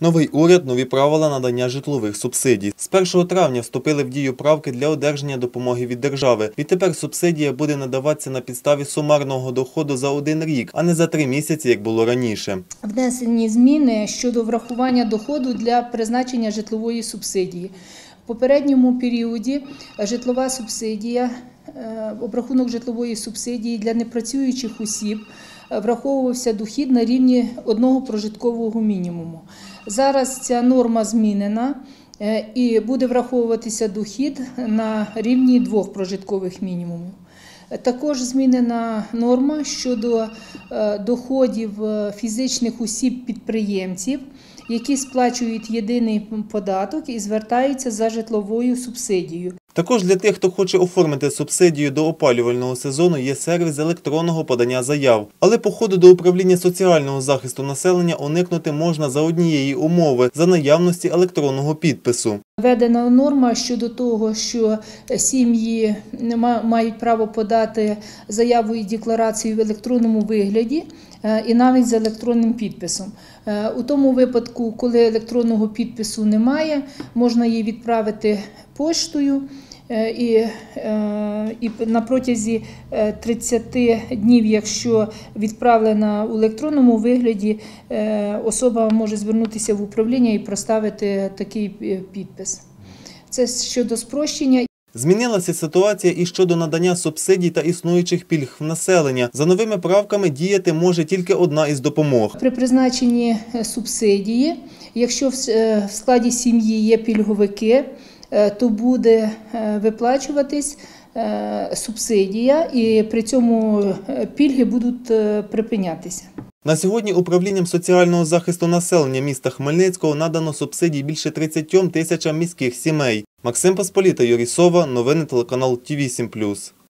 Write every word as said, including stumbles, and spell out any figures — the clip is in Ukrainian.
Новий уряд – нові правила надання житлових субсидій. З першого травня вступили в дію правки для одержання допомоги від держави. Відтепер субсидія буде надаватися на підставі сумарного доходу за один рік, а не за три місяці, як було раніше. Внесені зміни щодо врахування доходу для призначення житлової субсидії. В попередньому періоді житлова субсидія, обрахунок житлової субсидії для непрацюючих осіб враховувався дохід на рівні одного прожиткового мінімуму. Зараз ця норма змінена і буде враховуватися дохід на рівні двох прожиткових мінімумів. Також змінена норма щодо доходів фізичних осіб-підприємців, які сплачують єдиний податок і звертаються за житловою субсидією. Також для тих, хто хоче оформити субсидію до опалювального сезону, є сервіс електронного подання заяв. Але походу до управління соціального захисту населення уникнути можна за однієї умови – за наявності електронного підпису. Введена норма щодо того, що сім'ї мають право подати заяву і декларацію в електронному вигляді і навіть з електронним підписом. У тому випадку, коли електронного підпису немає, можна її відправити поштою і, і на протязі тридцяти днів, якщо відправлена у електронному вигляді, особа може звернутися в управління і проставити такий підпис. Це щодо спрощення. Змінилася ситуація і щодо надання субсидій та існуючих пільг в населення. За новими правками діяти може тільки одна із допомог. При призначенні субсидії, якщо в складі сім'ї є пільговики, то буде виплачуватись субсидія і при цьому пільги будуть припинятися. На сьогодні управлінням соціального захисту населення міста Хмельницького надано субсидій більше тридцяти тисячам міських сімей. Максим Посполіта, Юрій Сова, новини телеканал Ті вісім плюс.